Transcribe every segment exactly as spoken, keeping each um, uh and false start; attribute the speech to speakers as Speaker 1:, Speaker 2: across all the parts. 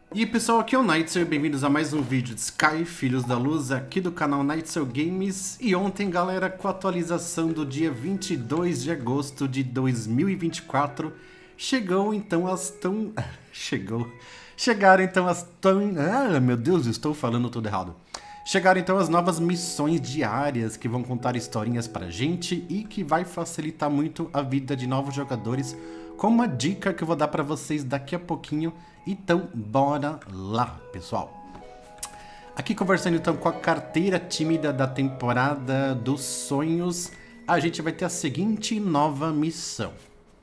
Speaker 1: E aí pessoal, aqui é o Nightser, bem-vindos a mais um vídeo de Sky, Filhos da Luz, aqui do canal Nightser Games. E ontem, galera, com a atualização do dia vinte e dois de agosto de dois mil e vinte e quatro, chegou então as tão... chegou... Chegaram então as tão... Ah, meu Deus, estou falando tudo errado. Chegaram então as novas missões diárias que vão contar historinhas pra gente e que vai facilitar muito a vida de novos jogadores, com uma dica que eu vou dar pra vocês daqui a pouquinho. Então, bora lá, pessoal. Aqui conversando então com a carteira tímida da temporada dos sonhos, a gente vai ter a seguinte nova missão.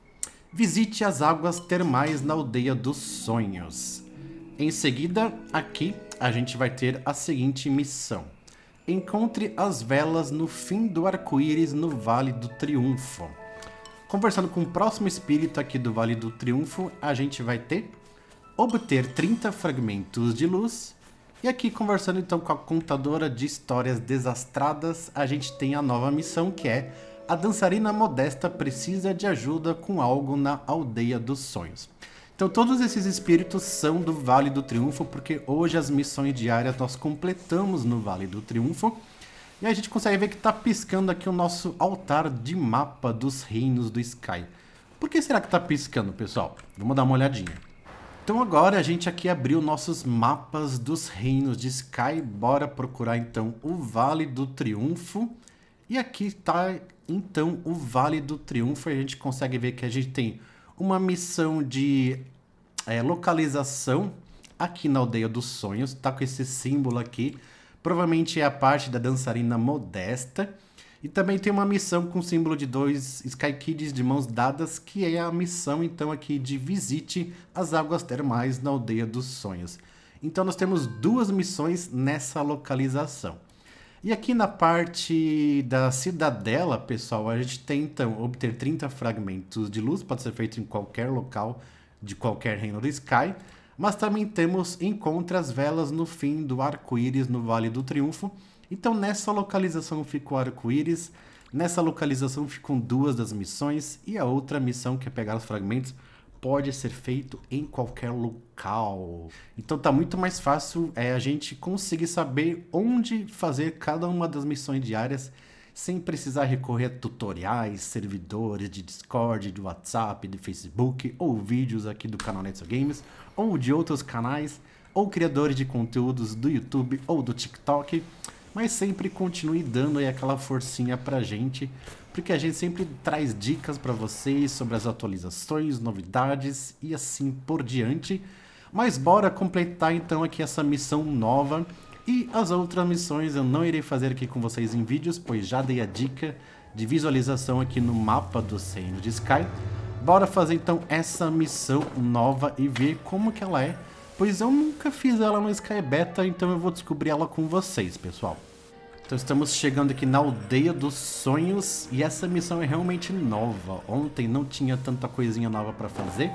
Speaker 1: Visite as águas termais na aldeia dos sonhos. Em seguida, aqui, a gente vai ter a seguinte missão. Encontre as velas no fim do arco-íris no Vale do Triunfo. Conversando com o próximo espírito aqui do Vale do Triunfo, a gente vai ter obter trinta fragmentos de luz. E aqui conversando então com a contadora de histórias desastradas, a gente tem a nova missão que é a dançarina modesta precisa de ajuda com algo na aldeia dos sonhos. Então todos esses espíritos são do Vale do Triunfo, porque hoje as missões diárias nós completamos no Vale do Triunfo. E a gente consegue ver que está piscando aqui o nosso altar de mapa dos reinos do Sky. Por que será que está piscando, pessoal? Vamos dar uma olhadinha. Então agora a gente aqui abriu nossos mapas dos reinos de Sky. Bora procurar então o Vale do Triunfo. E aqui está então o Vale do Triunfo. A gente consegue ver que a gente tem uma missão de é, localização aqui na Aldeia dos Sonhos. Tá com esse símbolo aqui. Provavelmente é a parte da dançarina modesta. E também tem uma missão com o símbolo de dois Sky Kids de mãos dadas, que é a missão então aqui de visite as águas termais na Aldeia dos Sonhos. Então nós temos duas missões nessa localização. E aqui na parte da cidadela, pessoal, a gente tem então obter trinta fragmentos de luz, pode ser feito em qualquer local de qualquer reino do Sky. Mas também temos encontre as velas no fim do arco-íris no Vale do Triunfo. Então nessa localização fica o arco-íris, nessa localização ficam duas das missões e a outra missão, que é pegar os fragmentos, pode ser feito em qualquer local. Então tá muito mais fácil é, a gente conseguir saber onde fazer cada uma das missões diárias sem precisar recorrer a tutoriais, servidores de Discord, de WhatsApp, de Facebook, ou vídeos aqui do canal Nightser Games, ou de outros canais, ou criadores de conteúdos do YouTube ou do TikTok. Mas sempre continue dando aí aquela forcinha pra gente, porque a gente sempre traz dicas pra vocês sobre as atualizações, novidades e assim por diante. Mas bora completar então aqui essa missão nova. E as outras missões eu não irei fazer aqui com vocês em vídeos, pois já dei a dica de visualização aqui no mapa do reinos de Sky. Bora fazer então essa missão nova e ver como que ela é, pois eu nunca fiz ela no Sky Beta, então eu vou descobrir ela com vocês, pessoal. Então estamos chegando aqui na Aldeia dos Sonhos e essa missão é realmente nova. Ontem não tinha tanta coisinha nova para fazer,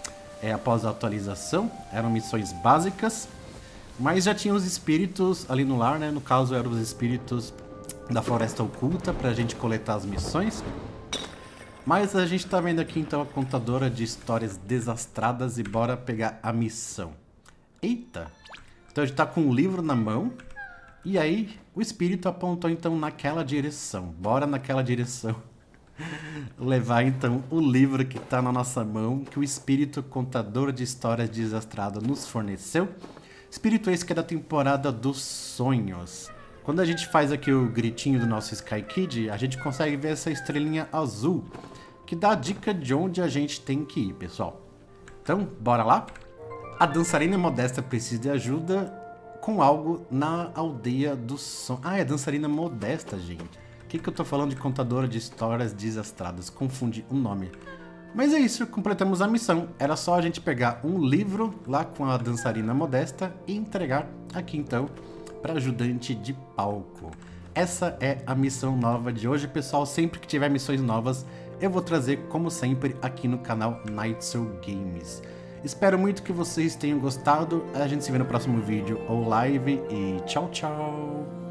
Speaker 1: é, após a atualização, eram missões básicas. Mas já tinha os espíritos ali no lar, né? No caso eram os espíritos da Floresta Oculta pra gente coletar as missões. Mas a gente tá vendo aqui então a contadora de histórias desastradas e bora pegar a missão. Eita! Então a gente tá com um livro na mão e aí o espírito apontou então naquela direção. Bora naquela direção. Levar então o livro que tá na nossa mão, que o espírito contador de histórias desastradas nos forneceu. Espírito esse que é da temporada dos sonhos. Quando a gente faz aqui o gritinho do nosso Sky Kid, a gente consegue ver essa estrelinha azul, que dá a dica de onde a gente tem que ir, pessoal. Então, bora lá? A dançarina modesta precisa de ajuda com algo na aldeia dos sonhos. Ah, é dançarina modesta, gente. O que, que eu tô falando de contadora de histórias desastradas? Confundi o nome. Mas é isso, completamos a missão. Era só a gente pegar um livro lá com a dançarina modesta e entregar aqui então para ajudante de palco. Essa é a missão nova de hoje, pessoal. Sempre que tiver missões novas, eu vou trazer, como sempre, aqui no canal Nightser Games. Espero muito que vocês tenham gostado. A gente se vê no próximo vídeo ou live e tchau, tchau!